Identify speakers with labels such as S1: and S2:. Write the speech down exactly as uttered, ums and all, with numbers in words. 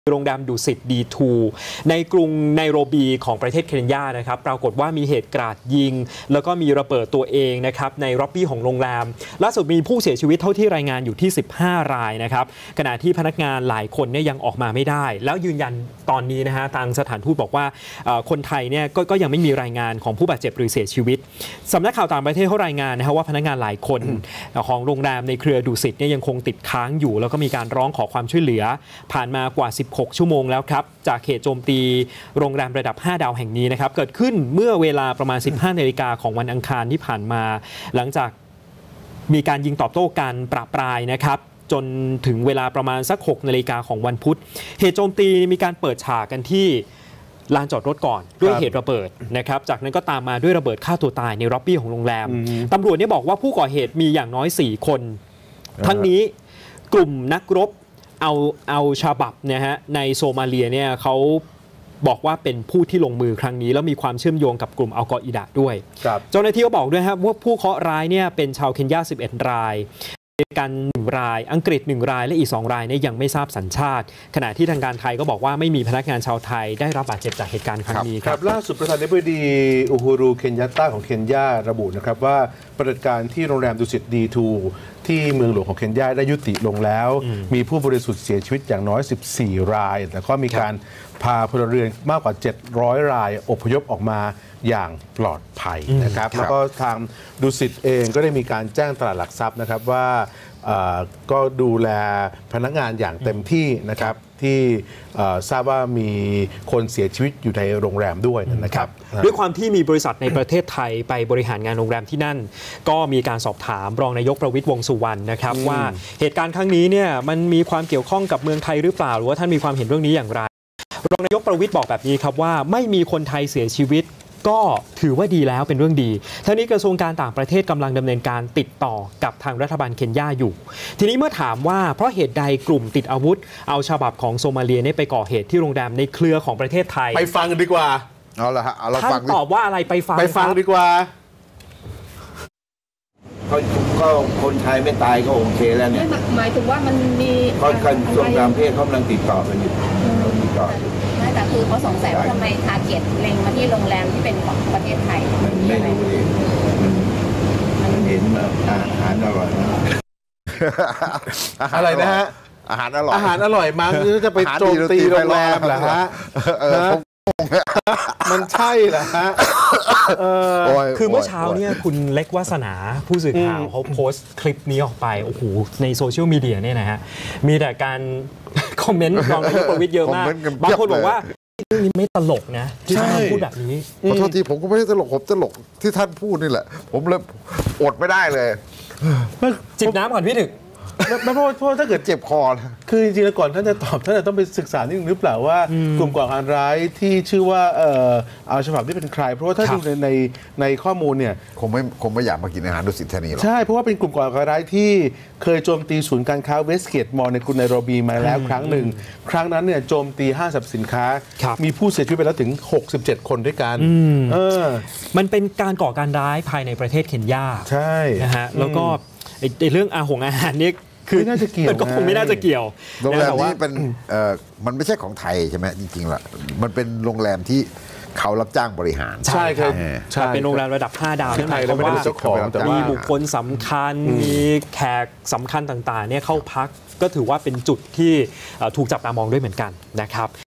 S1: โรงแรมดุสิต ดี ทู ในกรุงไนโรบีของประเทศเคนยานะครับปรากฏว่ามีเหตุกราดยิงแล้วก็มีระเบิดตัวเองนะครับในล็อบบี้ของโรงแรมล่าสุดมีผู้เสียชีวิตเท่าที่รายงานอยู่ที่สิบห้ารายนะครับขณะที่พนักงานหลายคนเนี่ยยังออกมาไม่ได้แล้วยืนยันตอนนี้นะฮะทางสถานทูตบอกว่าคนไทยเนี่ย ก, ก็ยังไม่มีรายงานของผู้บาดเจ็บหรือเสียชีวิตสำนักข่าวต่างประเทศเขารายงานนะฮะว่าพนักงานหลายคนของโรงแรมในเครือดุสิตเนี่ยยังคงติดค้างอยู่แล้วก็มีการร้องขอความช่วยเหลือผ่านมากว่าสิบหกชั่วโมงแล้วครับจากเหตุโจมตีโรงแรมระดับห้าดาวแห่งนี้นะครับเกิดขึ้นเมื่อเวลาประมาณ สิบห้านาฬิกาของวันอังคารที่ผ่านมาหลังจากมีการยิงตอบโต้กันประปรายนะครับจนถึงเวลาประมาณสักหกนาฬิกาของวันพุธเหตุโจมตีมีการเปิดฉากกันที่ลานจอดรถก่อนด้วยเหตุระเบิดนะครับจากนั้นก็ตามมาด้วยระเบิดฆ่าตัวตายในล็อบบี้ของโรงแรมตำรวจเนี่ยบอกว่าผู้ก่อเหตุมีอย่างน้อยสี่คนทั้งนี้กลุ่มนักรบเอาเอาชาบับเนี่ยฮะในโซมาเลียเนี่ยเขาบอกว่าเป็นผู้ที่ลงมือครั้งนี้แล้วมีความเชื่อมโยงกับกลุ่มอัลกออิดะด้วยเจ้าหน้าที่ก็บอกด้วยครับว่าผู้เคราะห์ร้ายเนี่ยเป็นชาวเคนยาสิบเอ็ดรายกันหนึ่งรายอังกฤษหนึ่งรายและอีกสองรายเนี่ยยังไม่ทราบสัญชาติขณะที่ทางการไทยก็บอกว่าไม่มีพนักงานชาวไทยได้รับบาดเจ็บจากเหตุการณ์ครั้งนี้ครับ
S2: ล่าสุดประธานาธิบดีอูฮูรูเคนยัตตาของเคนยาระบุนะครับว่าปฏิบัติการที่โรงแรมดุสิต ดี ทู ที่เมืองหลวงของเคนยาได้ยุติลงแล้วมีผู้บริสุทธิ์เสียชีวิตอย่างน้อยสิบสี่รายแต่ก็มีการพาพลเรือนมากกว่าเจ็ดร้อยรายอพยพออกมาอย่างปลอดภัยนะครับแล้วก็ทางดุสิตเองก็ได้มีการแจ้งตลาดหลักทรัพย์นะครับว่าก็ดูแลพนักงานอย่างเต็มที่นะครับที่ทราบว่ามีคนเสียชีวิตอยู่ในโรงแรมด้วยนะครับ
S1: ด้วยความที่มีบริษัทในประเทศไทยไปบริหารงานโรงแรมที่นั่นก็มีการสอบถามรองนายกประวิตรวงษ์สุวรรณนะครับว่าเหตุการณ์ครั้งนี้เนี่ยมันมีความเกี่ยวข้องกับเมืองไทยหรือเปล่าหรือว่าท่านมีความเห็นเรื่องนี้อย่างไรรองนายกประวิตรบอกแบบนี้ครับว่าไม่มีคนไทยเสียชีวิตก็ถือว่าดีแล้วเป็นเรื่องดีทั้งนี้กระทรวงการต่างประเทศกำลังดำเนินการติดต่อกับทางรัฐบาลเคนยาอยู่ทีนี้เมื่อถามว่าเพราะเหตุใดกลุ่มติดอาวุธเอาฉบับของโซมาเลียไปก่อเหตุที่โรงแรมในเครือของประเทศไทย
S2: ไปฟังกันดีกว่า
S3: เอาละฮะ
S1: ท่านตอบว่าอะไรไปฟัง
S2: ไปฟังดีกว่า
S4: ก็ก็คนไทยไม่ตายก็โอเคแล้วเนี่ย
S5: หมายถึงว่ามันมี
S4: เขาการสงครามเพศเขากำลังติดต่อกันอยู่ติดต่อ
S5: ไม่แต่คือเขาสงสัยว่าทำไมทาร์เก็ตเล็งมาที่โรงแรมที่เป็นของประเทศไทย
S4: มันไม่รู้เองมันเห็นมาอาหารอร่อยนะ
S2: อะไรนะฮะ
S3: อาหารอร่อย
S2: อาหารอร่อยมั้งจะไปโจมตีโรงแรมเหรอฮะมันใช่เหรอฮะ
S1: คือเมื่อเช้าเนี่ยคุณเล็กวาสนาผู้สื่อข่าวเขาโพสต์คลิปนี้ออกไปโอ้โหในโซเชียลมีเดียเนี่ยนะฮะมีแต่การคอมเมนต์รองนายกประวิตรเยอะมากบางคนบอกว่าเรื่องนี้ไม่ตลกนะที่ท่านพูดแบบนี้
S3: ขอโทษทีผมก็ไม่ได้ตลกผมตลกที่ท่านพูดนี่แหละผมเลยอดไม่ได้เลย
S1: จิบน้ำก่อนพี่ถึก
S2: ไม่เพราะเพราะถ้าเกิดเจ็บคอคือจริงๆแล้วก่อนท่านจะตอบท่านจะต้องไปศึกษานิดนึงหรือเปล่าว่ากลุ่มก่อการร้ายที่ชื่อว่าเออเอาฉบับที่เป็นใครเพราะว่าถ้าดูในในในข้อมูลเนี่ย
S3: คงไม่คงไม่อยากมากินอาหารดุสิตธานีหรอก
S2: ใช่เพราะว่าเป็นกลุ่มก่อการร้ายที่เคยโจมตีศูนย์การค้าเวสเกตมอลล์ในกรุงไนโรบีมาแล้วครั้งหนึ่งครั้งนั้นเนี่ยโจมตีห้างสรรพสินค้ามีผู้เสียชีวิตไปแล้วถึงหกสิบเจ็ดคนด้วยกัน
S1: เออมันเป็นการก่อการร้ายภายในประเทศเคนยา
S2: ใช่
S1: นะฮะแล้วก็ไอ้เรื่องอาหงอาหารนี่
S2: คือน่าจะเกี่ยว
S1: ก็คงไม่น่าจะเกี่ยว
S3: โรงแรมนี้เป็นเอ่อมันไม่ใช่ของไทยใช่ไหมจริงๆล่ะมันเป็นโรงแรมที่เขารับจ้างบริหาร
S1: ใช่ครับใช่เป็นโรงแรมระดับห้าดาว
S2: ที่ไทยเราไม่ได้เป็นเจ้าของ
S1: แต่มีบุคคลสำคัญมีแขกสำคัญต่างๆเนี่ยเข้าพักก็ถือว่าเป็นจุดที่ถูกจับตามองด้วยเหมือนกันนะครับ